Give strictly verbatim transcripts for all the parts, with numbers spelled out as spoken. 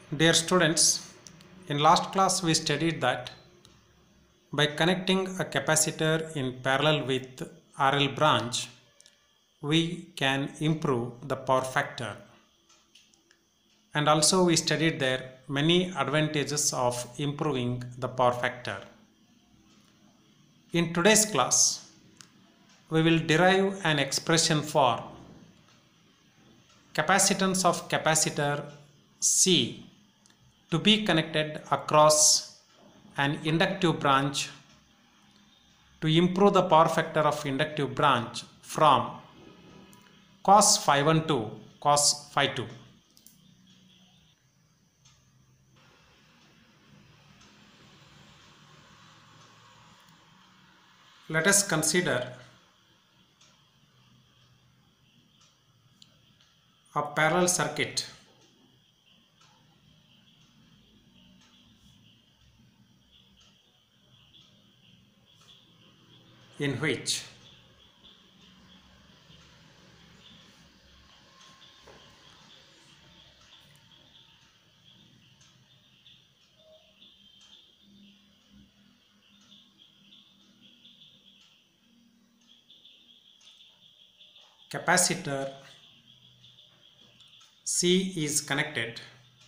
Dear students, in last class we studied that by connecting a capacitor in parallel with R L branch, we can improve the power factor. And also we studied there many advantages of improving the power factor. In today's class, we will derive an expression for capacitance of capacitor C to be connected across an inductive branch to improve the power factor of inductive branch from cos phi one to cos phi two. Let us consider a parallel circuit in which capacitor C is connected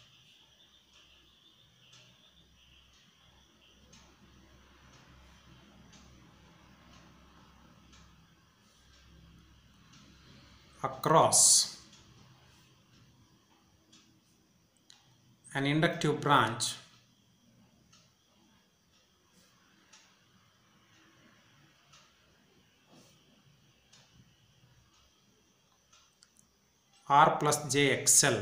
across an inductive branch R plus J X L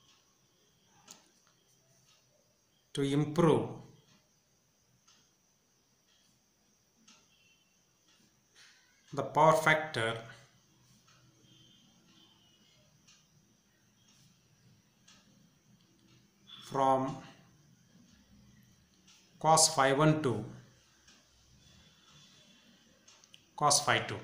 to improve the power factor from cos phi one to cos phi two.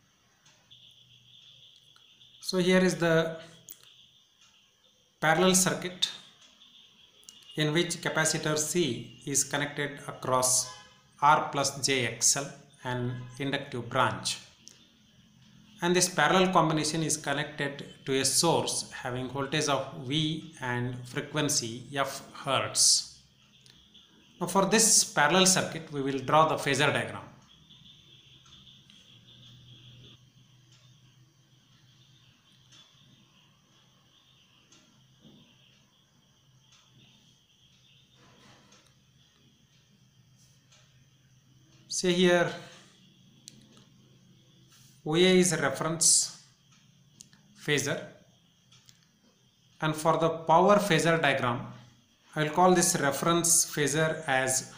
So here is the parallel circuit in which capacitor C is connected across R plus J X L, an inductive branch, and this parallel combination is connected to a source having voltage of V and frequency f hertz. Now for this parallel circuit we will draw the phasor diagram. Say here O A is a reference phasor, and for the power phasor diagram I will call this reference phasor as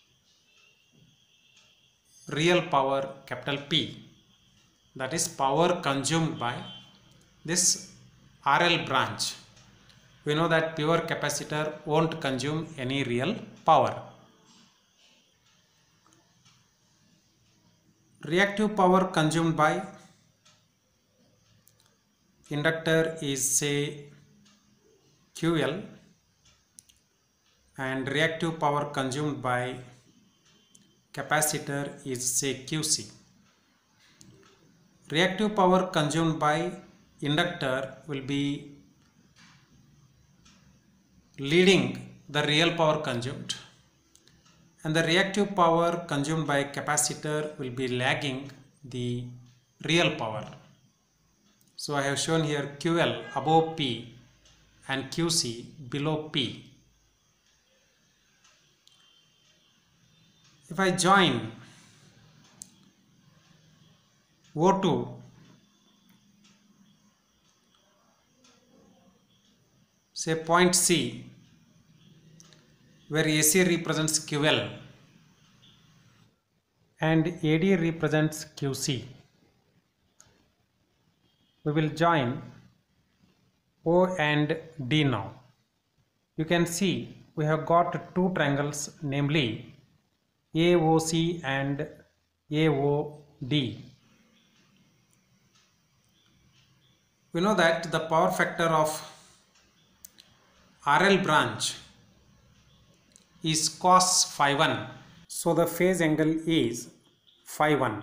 real power capital P, that is power consumed by this R L branch. We know that pure capacitor won't consume any real power. Reactive power consumed by inductor is say Q L, and reactive power consumed by capacitor is say Q C. Reactive power consumed by inductor will be leading the real power consumed, and the reactive power consumed by capacitor will be lagging the real power. So I have shown here Q L above P and Q C below P. If I join O two say point C, where A C represents Q L and A D represents Q C, we will join O and D now. You can see we have got two triangles, namely A O C and A O D. We know that the power factor of R L branch is cos phi one. So the phase angle is phi one.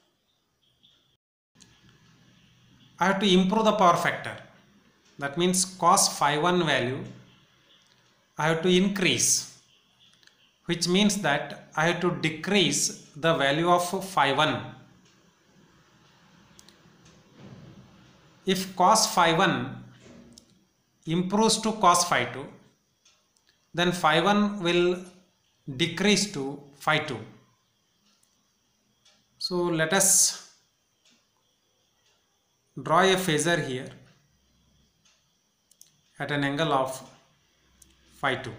I have to improve the power factor. That means cos phi one value I have to increase, which means that I have to decrease the value of phi one. If cos phi one improves to cos phi two, then phi one will decrease to phi two. So let us draw a phasor here at an angle of phi two.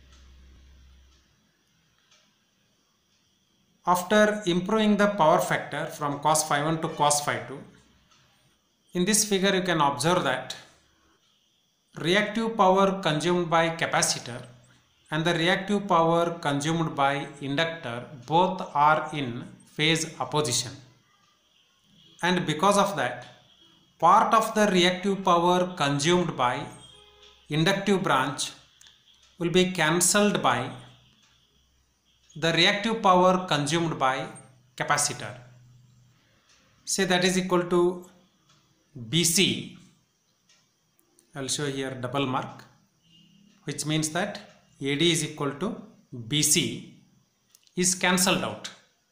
After improving the power factor from cos phi one to cos phi two, in this figure you can observe that reactive power consumed by capacitor and the reactive power consumed by inductor both are in phase opposition, and because of that, part of the reactive power consumed by inductive branch will be cancelled by the reactive power consumed by capacitor. Say that is equal to B C. I will show here double mark, which means that A D is equal to B C is cancelled out.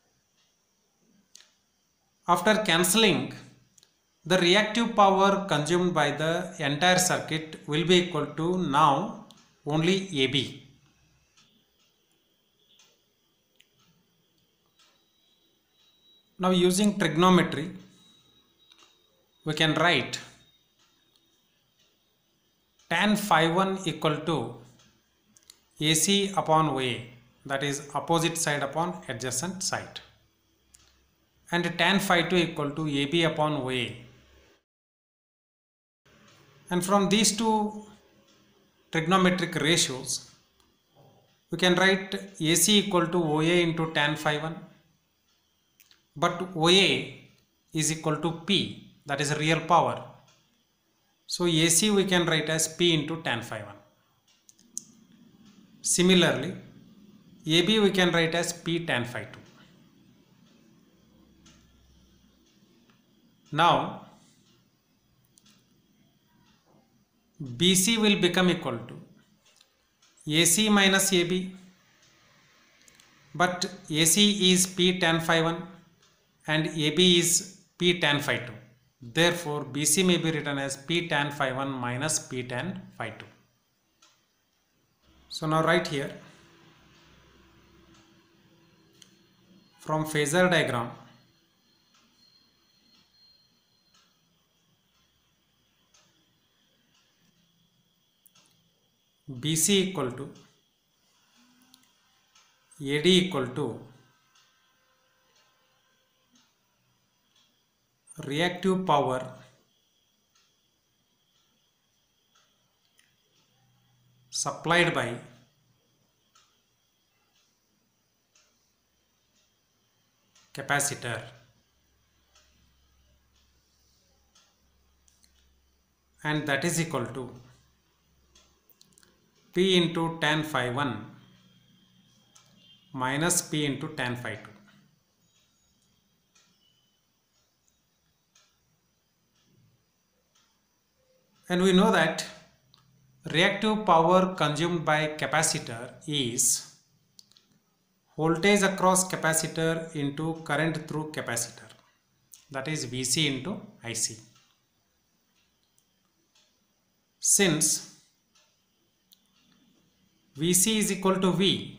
After cancelling, the reactive power consumed by the entire circuit will be equal to now only A B. Now using trigonometry, we can write tan phi one equal to A C upon O A, that is opposite side upon adjacent side, and tan phi two equal to A B upon O A. And from these two trigonometric ratios, we can write A C equal to O A into tan phi one, but O A is equal to P, that is real power. So A C we can write as P into tan phi one. Similarly, A B we can write as P tan phi two. Now B C will become equal to A C minus A B, but A C is P tan phi one and A B is P tan phi two. Therefore, B C may be written as P tan phi one minus P tan phi two. So now write here, from phasor diagram, B C equal to A D equal to reactive power supplied by capacitor, and that is equal to P into tan phi one minus P into tan phi two. And we know that reactive power consumed by capacitor is voltage across capacitor into current through capacitor, that is V C into I C. Since V C is equal to V,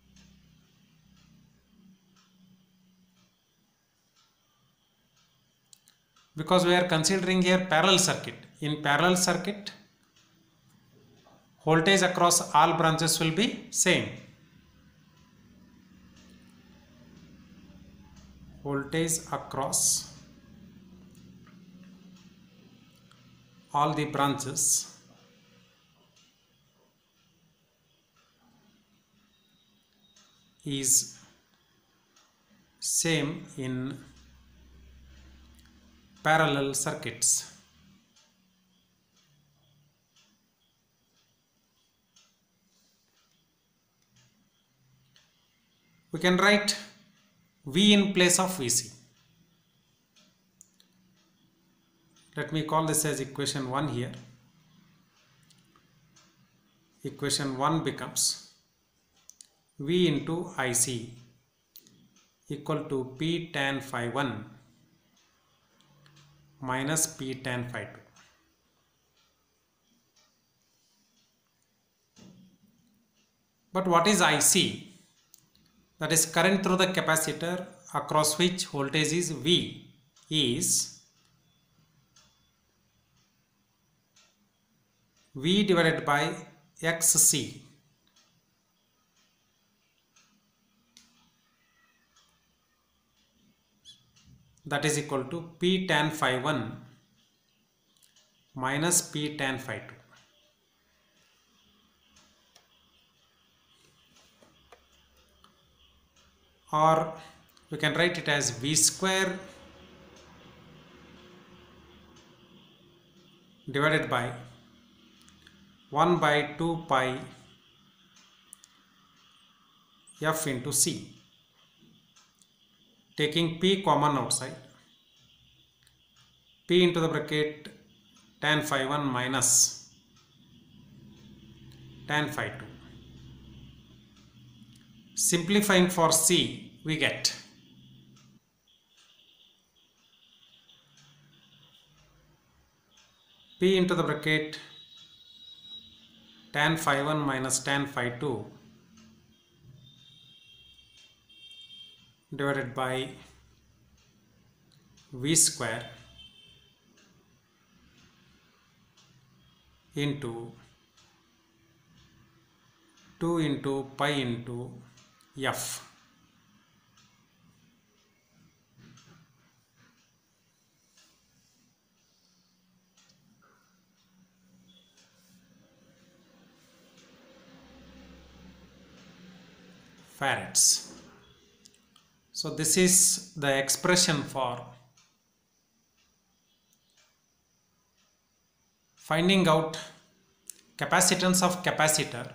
because we are considering here parallel circuit. In parallel circuit, voltage across all branches will be same. Voltage across all the branches is same in parallel circuits. we can write V in place of V C. Let me call this as equation one here. Equation one becomes V into I C equal to P tan phi one minus P tan phi two. But what is I C? That is current through the capacitor across which voltage is V is V divided by X C. That is equal to P tan phi one minus P tan phi two. Or we can write it as V square divided by one by two pi F into C, taking P common outside, P into the bracket tan phi one minus tan phi two. Simplifying for C, we get P into the bracket tan phi one minus tan phi two divided by V square into two into pi into F. Farads. So this is the expression for finding out capacitance of capacitor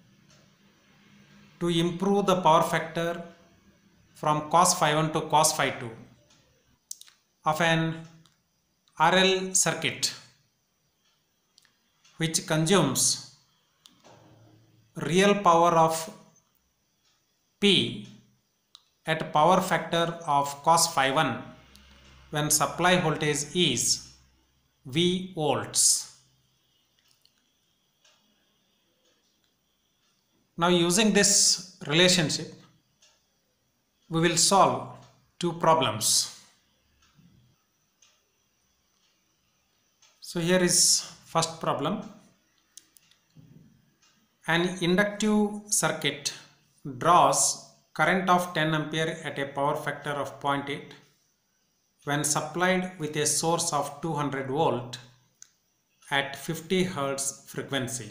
to improve the power factor from cos phi one to cos phi two of an R L circuit which consumes real power of P at power factor of cos phi one when supply voltage is V volts. Now using this relationship, we will solve two problems. So here is first problem. An inductive circuit draws current of ten ampere at a power factor of zero point eight when supplied with a source of two hundred volt at fifty hertz frequency.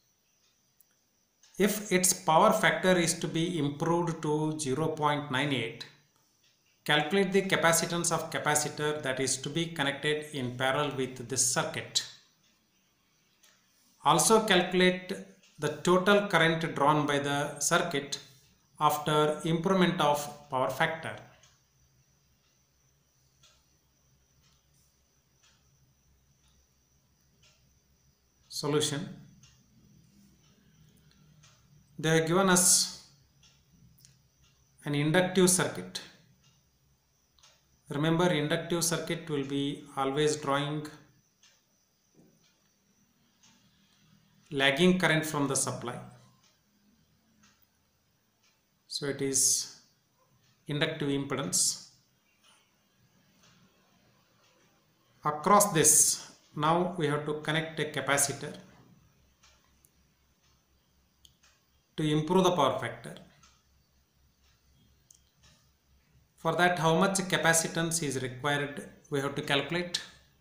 If its power factor is to be improved to zero point nine eight, calculate the capacitance of capacitor that is to be connected in parallel with this circuit. Also calculate the total current drawn by the circuit after improvement of power factor. Solution. They have given us an inductive circuit. Remember, inductive circuit will be always drawing lagging current from the supply. So it is inductive impedance. Across this, now we have to connect a capacitor to improve the power factor. For that, how much capacitance is required, we have to calculate.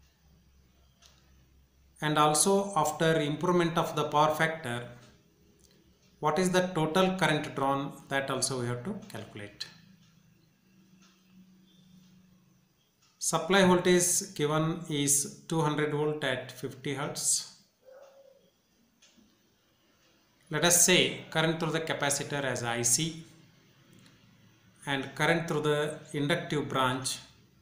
And also, after improvement of the power factor, what is the total current drawn, that also we have to calculate. Supply voltage given is two hundred volt at fifty hertz. Let us say current through the capacitor as I C. and current through the inductive branch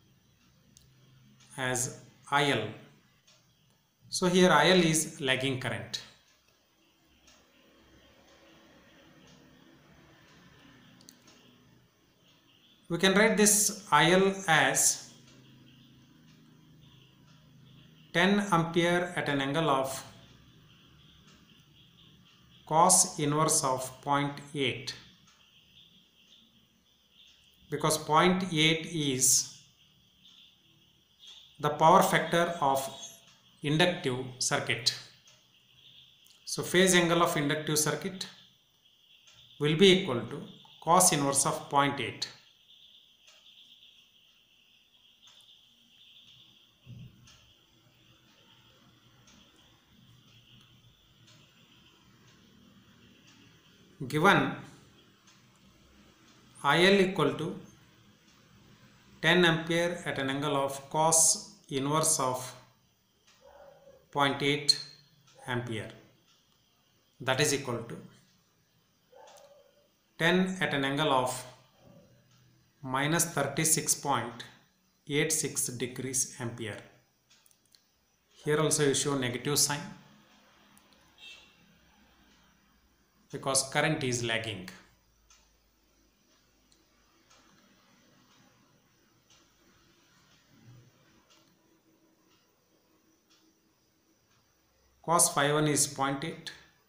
as I L. So here I L is lagging current. We can write this I L as ten ampere at an angle of cos inverse of zero point eight, because zero point eight is the power factor of inductive circuit. So phase angle of inductive circuit will be equal to cos inverse of zero point eight. Given I L equal to ten ampere at an angle of cos inverse of zero point eight ampere, that is equal to ten at an angle of minus thirty-six point eight six degrees ampere. Here also you show negative sign because current is lagging. Cos phi one is zero point eight.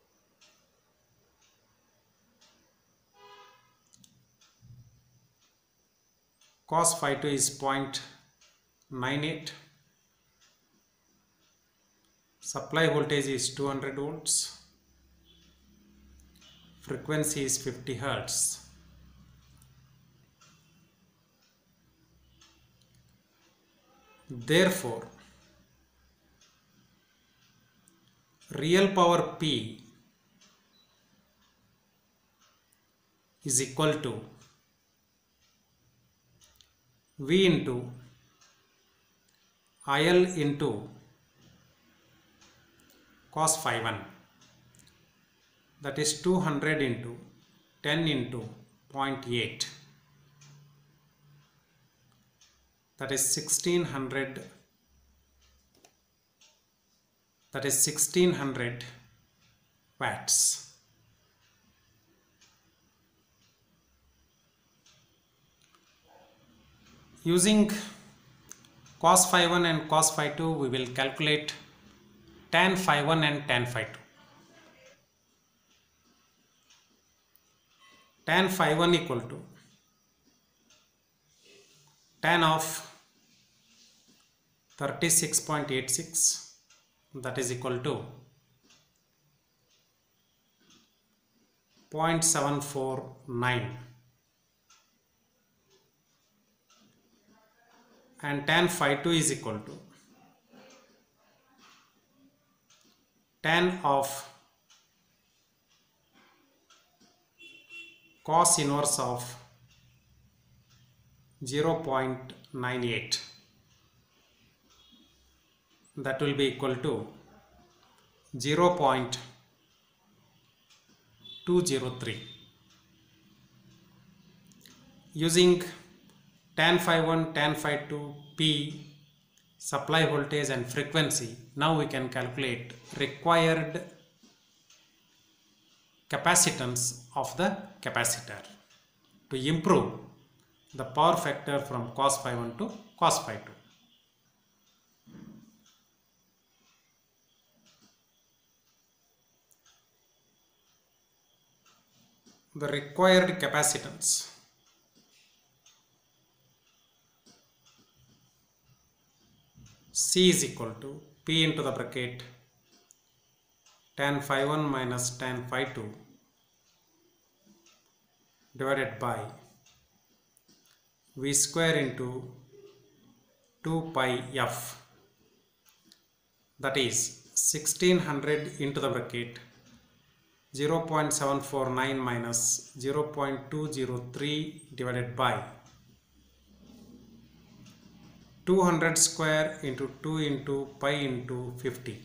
Cos phi two is zero point nine eight. Supply voltage is two hundred volts. Frequency is fifty hertz. Therefore, real power P is equal to V into I L into cos phi one, that is two hundred into ten into zero point eight, that is sixteen hundred, that is sixteen hundred watts. Using cos phi one and cos phi two, we will calculate tan phi one and tan phi two. Tan phi one equal to tan of thirty-six point eight six, that is equal to zero point seven four nine, and tan phi two is equal to tan of cos inverse of zero point nine eight, that will be equal to zero point two zero three. Using tan phi one, tan phi two, P, supply voltage and frequency, now we can calculate required capacitance of the capacitor to improve the power factor from cos phi one to cos phi two. The required capacitance C is equal to P into the bracket tan phi one minus tan phi two divided by V square into two pi f, that is sixteen hundred into the bracket zero point seven four nine minus zero point two zero three divided by two hundred square into two into pi into fifty.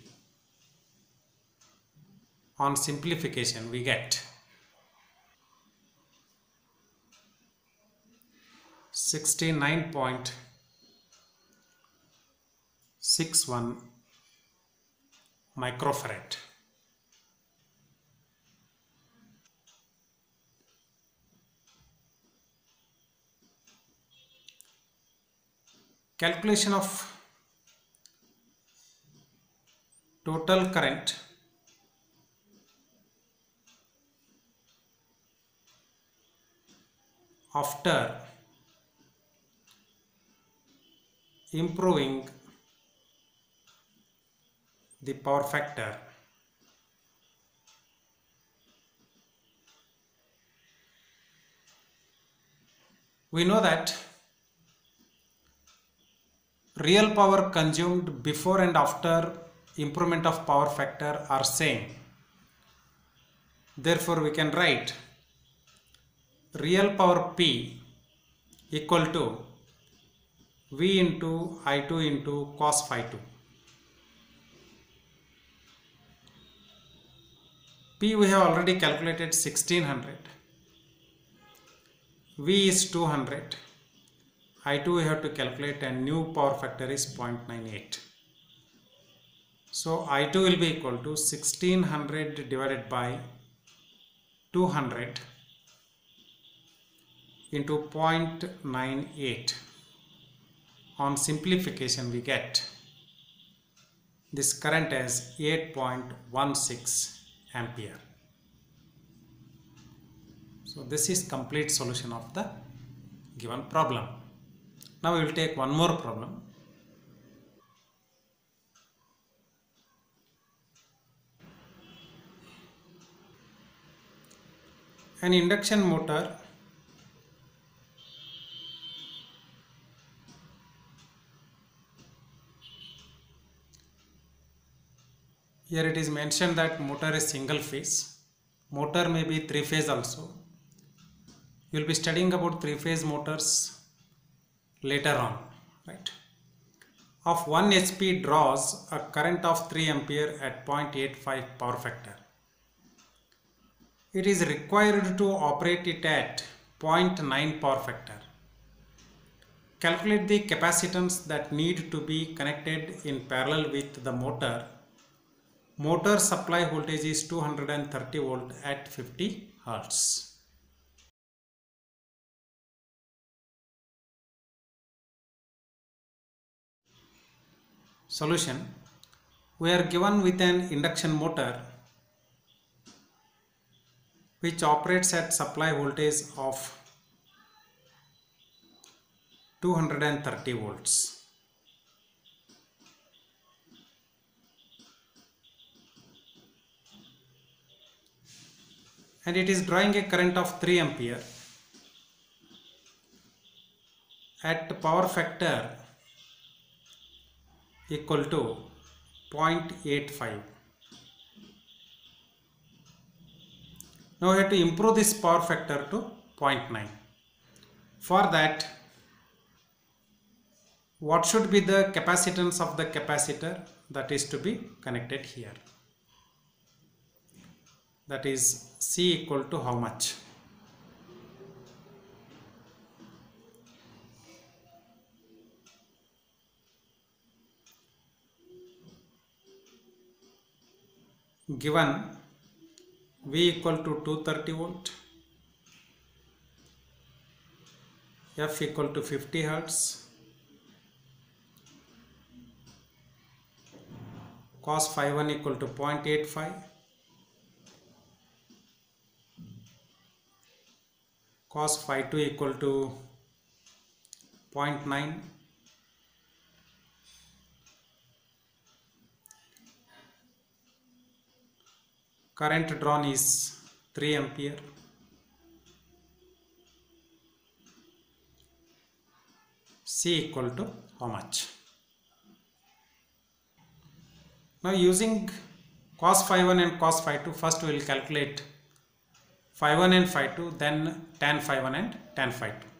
On simplification we get sixty-nine point six one microfarad. Calculation of total current after improving the power factor we know that real power consumed before and after improvement of power factor are same. Therefore, we can write real power P equal to V into I two into cos phi two. P we have already calculated sixteen hundred. V is two hundred. I two we have to calculate and new power factor is zero point nine eight. So I two will be equal to sixteen hundred divided by two hundred into zero point nine eight. On simplification we get this current as eight point one six ampere. So this is complete solution of the given problem. Now we will take one more problem. An induction motor here it is mentioned that motor is single phase. Motor may be three phase also. You will be studying about three phase motors later on, right? Of one H P draws a current of three ampere at zero point eight five power factor. It is required to operate it at zero point nine power factor. Calculate the capacitance that need to be connected in parallel with the motor. Motor supply voltage is two hundred thirty volt at fifty hertz. Solution. We are given with an induction motor which operates at supply voltage of two hundred thirty volts. And it is drawing a current of three ampere at power factor equal to zero point eight five. Now we have to improve this power factor to zero point nine. For that, what should be the capacitance of the capacitor that is to be connected here? That is C equal to how much? Given V equal to two hundred thirty volt, F equal to fifty hertz, cos phi one equal to zero point eight five, cos phi two equal to zero point nine, current drawn is three ampere. C equal to how much? Now using cos phi one and cos phi two, first we will calculate phi one and phi two, then tan phi one and tan phi two.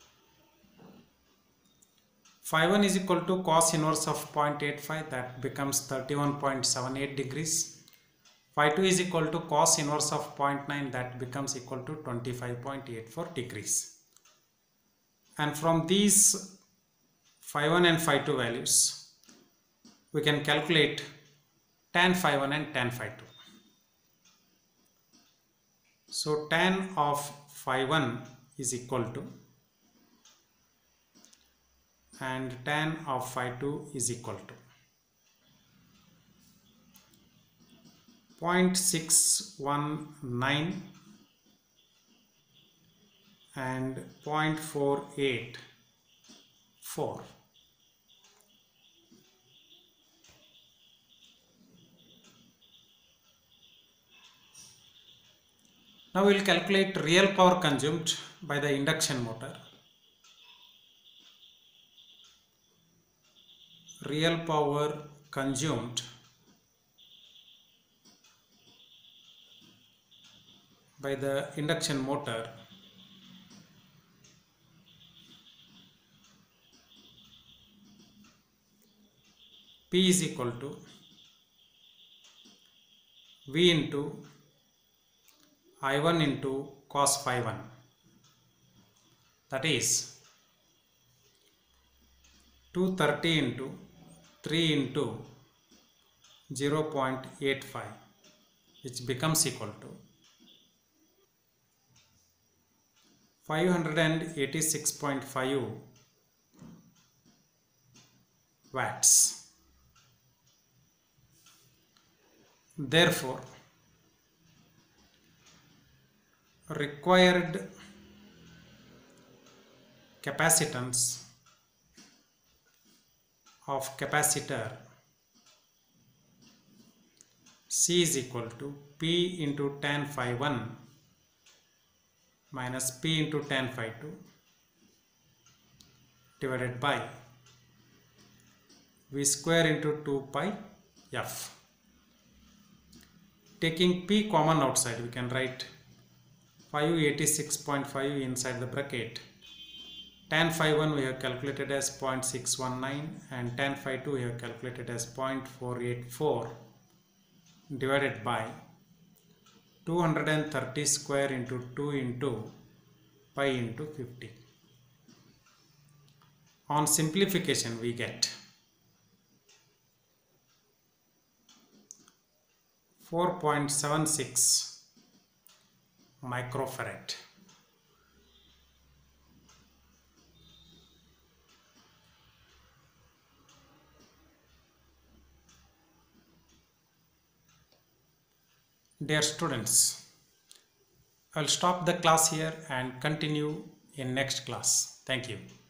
Phi one is equal to cos inverse of zero point eight five, that becomes thirty-one point seven eight degrees. Phi two is equal to cos inverse of zero point nine, that becomes equal to twenty-five point eight four degrees. And from these phi one and phi two values, we can calculate tan phi one and tan phi two. So tan of phi one is equal to, and tan of phi two is equal to zero point six one nine and zero point four eight four. Now we will calculate real power consumed by the induction motor. Real power consumed by the induction motor P is equal to V into I one into cos phi one, that is two hundred thirty into three into zero point eight five, which becomes equal to five hundred eighty-six point five watts. Therefore, required capacitance of capacitor C is equal to P into tan phi one minus P into tan phi two divided by V square into two pi F. Taking P common outside, we can write five hundred eighty-six point five inside the bracket. Tan phi one we have calculated as zero point six one nine and tan phi two we have calculated as zero point four eight four divided by two hundred thirty square into two into pi into fifty. On simplification we get four point seven six microfarad. Dear students, I will stop the class here and continue in next class. Thank you.